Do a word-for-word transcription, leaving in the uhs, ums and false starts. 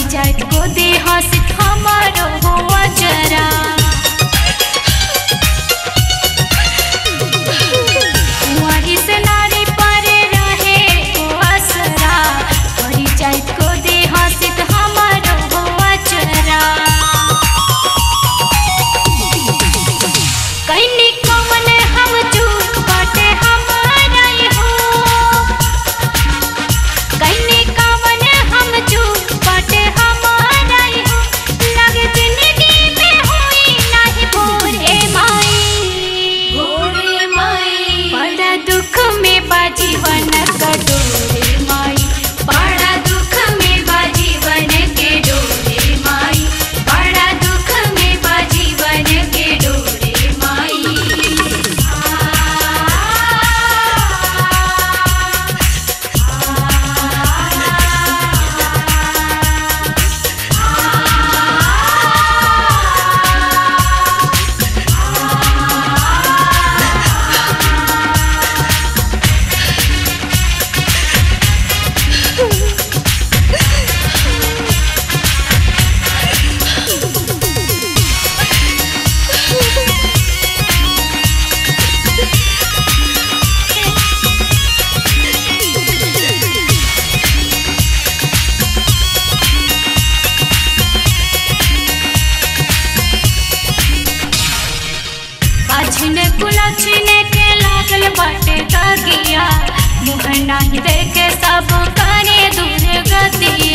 परिचय को दे हंसित हमारो हुआ जरा वही से नारी पर रहे वो असरा परिचय को दे हंसित हमारो हुआ जरा कहीं कौन हम चूक बाटे हमारा हो कहीं कौन हम चूक बाटे हमारा हो लगे जिंदगी में हुई नहीं भोरे माई भोरे माई बड़ा दुख में बा जीवन का डोरे माई बड़ा दुख में बा जीवन के डोरे माई बड़ा दुख में बा जीवन के डोरे माई छिने कुला छिने के लागल बाटे तगिया मुँह नहीं देखे सब करे दूर गतिया